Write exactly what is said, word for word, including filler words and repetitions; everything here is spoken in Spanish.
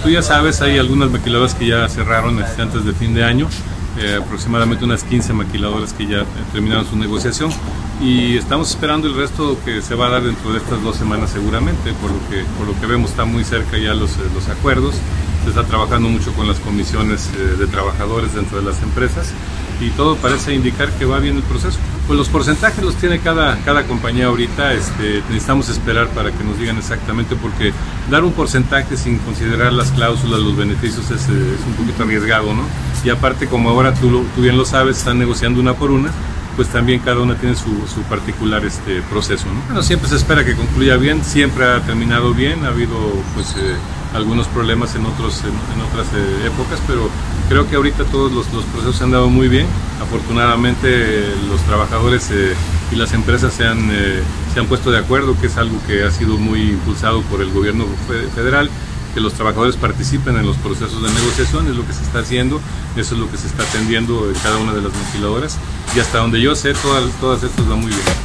tú ya sabes, hay algunas maquiladoras que ya cerraron antes de fin de año, eh, aproximadamente unas quince maquiladoras que ya terminaron su negociación, y estamos esperando el resto que se va a dar dentro de estas dos semanas seguramente, por lo que, por lo que vemos está muy cerca ya los, los acuerdos. Se está trabajando mucho con las comisiones eh, de trabajadores dentro de las empresas y todo parece indicar que va bien el proceso. Pues los porcentajes los tiene cada, cada compañía ahorita, este, necesitamos esperar para que nos digan exactamente, porque dar un porcentaje sin considerar las cláusulas, los beneficios es, es un poquito arriesgado, ¿no? Y aparte, como ahora tú, tú bien lo sabes, están negociando una por una, pues también cada una tiene su, su particular este, proceso, ¿no? Bueno, siempre se espera que concluya bien, siempre ha terminado bien, ha habido pues eh, algunos problemas en, otros, en, en otras eh, épocas, pero creo que ahorita todos los, los procesos se han dado muy bien. Afortunadamente eh, los trabajadores eh, y las empresas se han, eh, se han puesto de acuerdo, que es algo que ha sido muy impulsado por el gobierno federal, que los trabajadores participen en los procesos de negociación, es lo que se está haciendo, eso es lo que se está atendiendo en cada una de las maquiladoras, y hasta donde yo sé, todas, todas estas van muy bien.